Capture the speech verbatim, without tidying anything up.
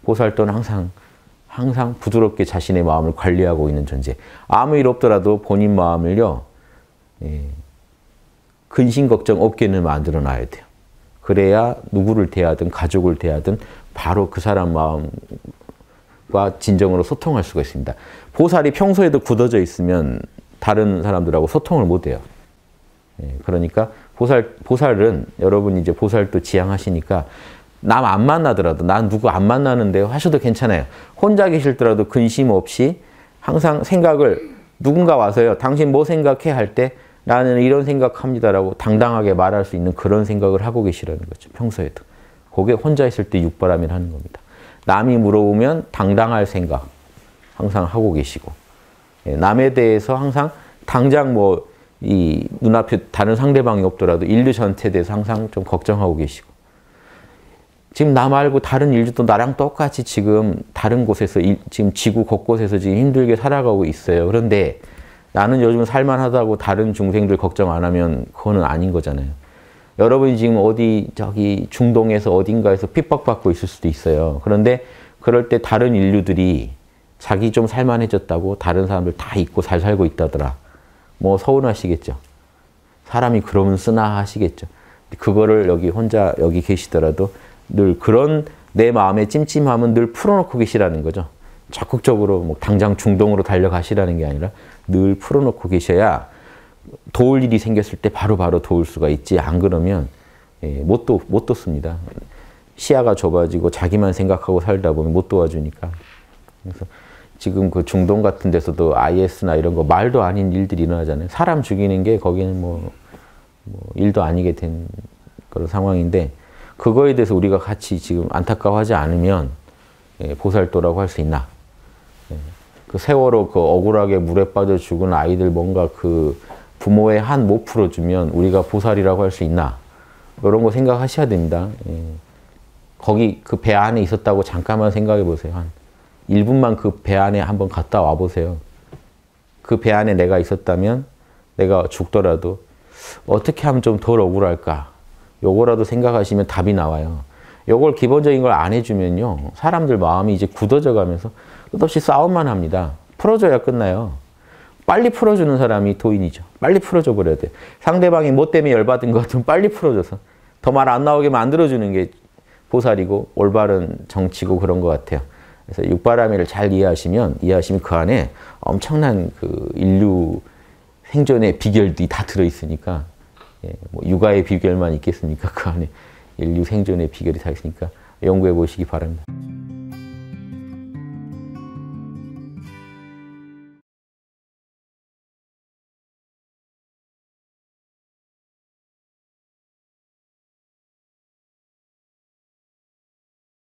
보살도는 항상 항상 부드럽게 자신의 마음을 관리하고 있는 존재. 아무 일 없더라도 본인 마음을요, 예, 근심 걱정 없게는 만들어 놔야 돼요. 그래야 누구를 대하든 가족을 대하든 바로 그 사람 마음과 진정으로 소통할 수가 있습니다. 보살이 평소에도 굳어져 있으면 다른 사람들하고 소통을 못 해요. 예, 그러니까 보살, 보살은 여러분이 이제 보살도 지향하시니까 남 안 만나더라도 난 누구 안 만나는데 하셔도 괜찮아요. 혼자 계실더라도 근심 없이 항상 생각을 누군가 와서요. 당신 뭐 생각해? 할 때 나는 이런 생각합니다라고 당당하게 말할 수 있는 그런 생각을 하고 계시라는 거죠. 평소에도. 그게 혼자 있을 때 육바람이라는 겁니다. 남이 물어보면 당당할 생각 항상 하고 계시고, 남에 대해서 항상 당장 뭐 이 눈앞에 다른 상대방이 없더라도 인류 전체에 대해서 항상 좀 걱정하고 계시고, 지금 나 말고 다른 인류도 나랑 똑같이 지금 다른 곳에서 일, 지금 지구 곳곳에서 지금 힘들게 살아가고 있어요. 그런데 나는 요즘 살만하다고 다른 중생들 걱정 안 하면 그거는 아닌 거잖아요. 여러분이 지금 어디 저기 중동에서 어딘가에서 핍박받고 있을 수도 있어요. 그런데 그럴 때 다른 인류들이 자기 좀 살만해졌다고 다른 사람들 다 잊고 잘 살고 있다더라. 뭐 서운하시겠죠. 사람이 그러면 쓰나 하시겠죠. 그거를 여기 혼자 여기 계시더라도 늘 그런 내 마음의 찜찜함은 늘 풀어놓고 계시라는 거죠. 적극적으로 뭐 당장 중동으로 달려가시라는 게 아니라 늘 풀어놓고 계셔야 도울 일이 생겼을 때 바로바로 도울 수가 있지. 안 그러면 예, 못, 도, 못 돕습니다. 시야가 좁아지고 자기만 생각하고 살다 보면 못 도와주니까. 그래서 지금 그 중동 같은 데서도 아이에스나 이런 거 말도 아닌 일들이 일어나잖아요. 사람 죽이는 게 거기는 뭐, 뭐 일도 아니게 된 그런 상황인데, 그거에 대해서 우리가 같이 지금 안타까워하지 않으면 예, 보살도라고 할 수 있나. 예, 그 세월호 그 억울하게 물에 빠져 죽은 아이들 뭔가 그 부모의 한 못 풀어주면 우리가 보살이라고 할 수 있나. 이런 거 생각하셔야 됩니다. 예. 거기 그 배 안에 있었다고 잠깐만 생각해 보세요. 한 일 분만 그 배 안에 한번 갔다 와 보세요. 그 배 안에 내가 있었다면 내가 죽더라도 어떻게 하면 좀 덜 억울할까? 요거라도 생각하시면 답이 나와요. 요걸 기본적인 걸 안 해주면요. 사람들 마음이 이제 굳어져 가면서 끝없이 싸움만 합니다. 풀어줘야 끝나요. 빨리 풀어주는 사람이 도인이죠. 빨리 풀어줘 버려야 돼요. 상대방이 뭐 때문에 열받은 것 같으면 빨리 풀어줘서 더 말 안 나오게 만들어주는 게 보살이고 올바른 정치고 그런 것 같아요. 그래서 육바라밀을 잘 이해하시면, 이해하시면 그 안에 엄청난 그 인류 생존의 비결들이 다 들어있으니까, 예, 뭐 육아의 비결만 있겠습니까? 그 안에 인류 생존의 비결이 다 있으니까 연구해 보시기 바랍니다.